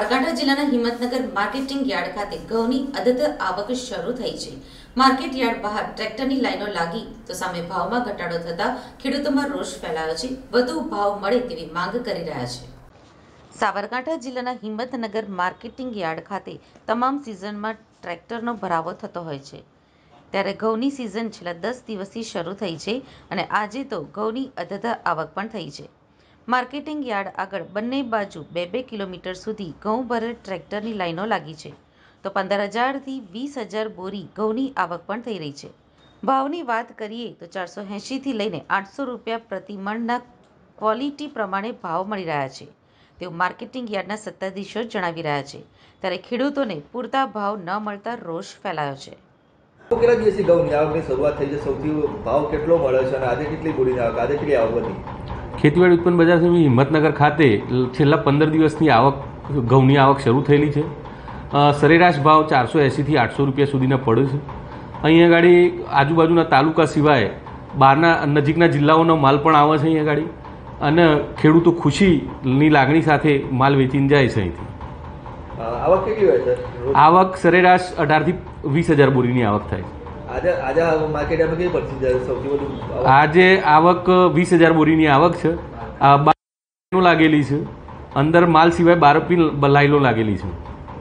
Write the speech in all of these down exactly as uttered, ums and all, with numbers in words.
સાબરકાંઠા જિલ્લાના Himmatnagar marketing yard ખાતે ઘઉંની અદદ આવક શરૂ થઈ છે। માર્કેટ યાર્ડ બહાર ટ્રેક્ટરની લાઈનો લાગી તો સામે ભાવમાં ઘટાડો થતા ખેડૂતોમાં રોષ ફેલાયો છે। વધુ ભાવ મળે તેવી માંગ કરી રહ્યા છે। સાબરકાંઠા જિલ્લાના હિંમતનગર માર્કેટિંગ યાર્ડ ખાતે તમામ સિઝનમાં ટ્રેક્ટરનો ભરાવો થતો હોય છે, ત્યારે ઘઉંની સિઝન છેલ્લા દસ દિવસથી શરૂ થઈ છે અને આજે તો ઘઉંની અદદ આવક પણ થઈ છે। માર્કેટિંગ યાર્ડ આગળ બંને બાજુ બે બે કિલોમીટર સુધી ઘઉં ભરેલ ટ્રેક્ટરની લાઈનો લાગી છે, તો પંદર હજારથી વીસ હજાર બોરી ઘઉંની આવક પણ થઈ રહી છે। ભાવની વાત કરીએ તો ચારસો એંશીથી લઈને આઠસો રૂપિયા પ્રતિ મણના ક્વોલિટી પ્રમાણે ભાવ મળી રહ્યા છે, તેવું માર્કેટિંગ યાર્ડના સત્તાધીશો જણાવી રહ્યા છે। ત્યારે ખેડૂતોને પૂરતા ભાવ ન મળતા રોષ ફેલાયો છે। કેટલા દિવસથી ઘઉંની આવકની શરૂઆત થઈ છે? સૌથી ભાવ કેટલો મળે છે અને આજે કેટલી બોરીની આવક, આજે કેટલી આવક હતી? ખેતીવાડી ઉત્પન્ન બજાર સમિતિ હિંમતનગર ખાતે છેલ્લા પંદર દિવસની આવક ઘઉંની આવક શરૂ થયેલી છે। સરેરાશ ભાવ ચારસો એંશીથી આઠસો રૂપિયા સુધીના પડે છે। અહીંયા ગાડી આજુબાજુના તાલુકા સિવાય બહારના નજીકના જિલ્લાઓનો માલ પણ આવે છે અહીંયા ગાડી, અને ખેડૂતો ખુશીની લાગણી સાથે માલ વેચીને જાય છે અહીંથી। આવક કેટલી હોય છે? આવક સરેરાશ અઢારથી વીસ હજાર બોરીની આવક થાય છે। આજે આજે માર્કેટમાં કેવી પડતી સૌથી વધુ? આજે આવક વીસ હજાર બોરીની આવક છે। બાર લાગેલી છે, અંદર માલ સિવાય બાર પણ લાઈનો લાગેલી છે।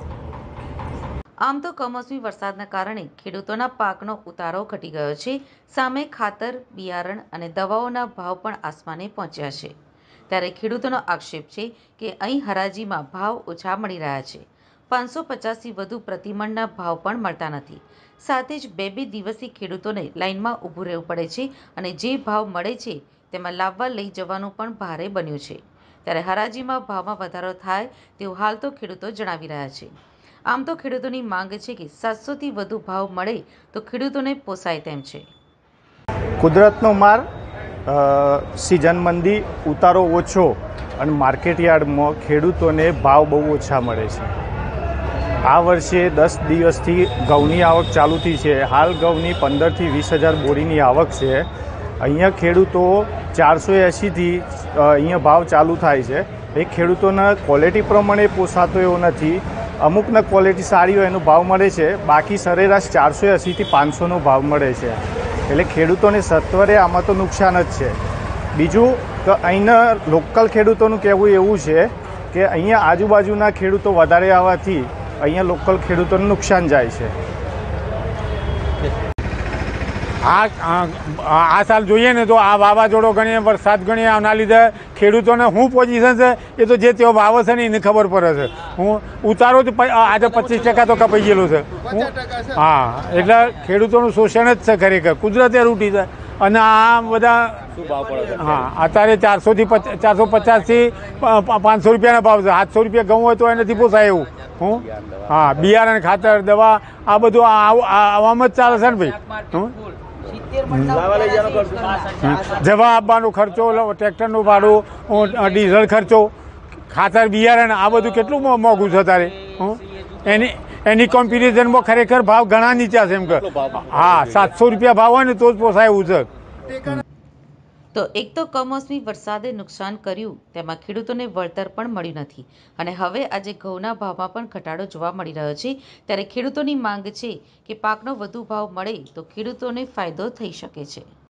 આમ તો કમોસમી વરસાદના કારણે ખેડૂતોના પાકનો ઉતારો ઘટી ગયો છે, સામે ખાતર, બિયારણ અને દવાઓના ભાવ પણ આસમાને પહોંચ્યા છે। ત્યારે ખેડૂતોનો આક્ષેપ છે કે અહીં હરાજીમાં ભાવ ઓછા મળી રહ્યા છે। પાંચસો પચાસથી વધુ પ્રતિમણના ભાવ પણ મળતા નથી, સાથે જ બે બે દિવસથી ખેડૂતોને લાઇનમાં ઊભું રહેવું પડે છે અને જે ભાવ મળે છે તેમાં લાવવા લઈ જવાનું પણ ભારે બન્યું છે। ત્યારે હરાજીમાં ભાવમાં વધારો થાય તેવું હાલ તો ખેડૂતો જણાવી રહ્યા છે। આમ તો ખેડૂતોની માંગ છે કે સાતસોથી વધુ ભાવ મળે તો ખેડૂતોને પોસાય તેમ છે। કુદરતનો માર, સિઝન મંદી, ઉતારો ઓછો અને માર્કેટ યાર્ડમાં ખેડૂતોને ભાવ બહુ ઓછા મળે છે। આ વર્ષે દસ દિવસથી ઘઉંની આવક ચાલુ થઈ છે। હાલ ઘઉંની પંદરથી વીસ હજાર બોરીની આવક છે। અહીંયા ખેડૂતો ચારસો એંશીથી અહીંયા ભાવ ચાલુ થાય છે। એ ખેડૂતોના ક્વોલિટી પ્રમાણે પોસાતો એવો નથી। અમુકને ક્વોલિટી સારી હોય એનો ભાવ મળે છે, બાકી સરેરાશ ચારસો એંશીથી પાંચસોનો ભાવ મળે છે। એટલે ખેડૂતોને સત્વરે આમાં તો નુકસાન જ છે। બીજું કે અહીંના લોકલ ખેડૂતોનું કહેવું એવું છે કે અહીંયા આજુબાજુના ખેડૂતો વધારે આવવાથી અહીંયા લોકલ ખેડૂતોને નુકસાન જાય છે। આ આ સાલ જોઈએ ને તો આ વાવાઝોડો ગણીએ, વરસાદ ગણીએ, આના લીધે ખેડૂતોને શું પોઝિશન છે એ તો જે તેઓ ભાવ છે ને એને ખબર પડે છે। હું ઉતારો જ આજે પચીસ ટકા તો કપાઈ ગયેલું છે। હા, એટલે ખેડૂતોનું શોષણ જ છે ખરેખર, કુદરતી રૂટી છે। અને આ બધા હા અત્યારે ચારસોથી ચારસો પચાસથી પાંચસો રૂપિયાના ભાવ છે। સાતસો રૂપિયા ઘઉં હોય તો એ નથી પોસાય એવું। હું હા, બિયારણ, ખાતર, દવા આ બધું આવામાં જ ચાલે છે ને ભાઈ। જવા આપવાનો ખર્ચો, ટ્રેક્ટરનું ભાડું, ડીઝલ ખર્ચો, ખાતર, બિયારણ આ બધું કેટલું મોંઘું છે તારે। એની એની કોમ્પિટિશનમાં ખરેખર ભાવ ઘણા નીચા છે એમ કે હા, સાતસો રૂપિયા ભાવ હોય ને તો જ પોસાય એવું છે। તો એક તો કમોસમી વરસાદે નુકસાન કર્યું, તેમાં ખેડૂતોને વળતર પણ મળ્યું નથી અને હવે આજે ઘઉંના ભાવમાં પણ ઘટાડો જોવા મળી રહ્યો છે। ત્યારે ખેડૂતોની માંગ છે કે પાકનો વધુ ભાવ મળે તો ખેડૂતોને ફાયદો થઈ શકે છે।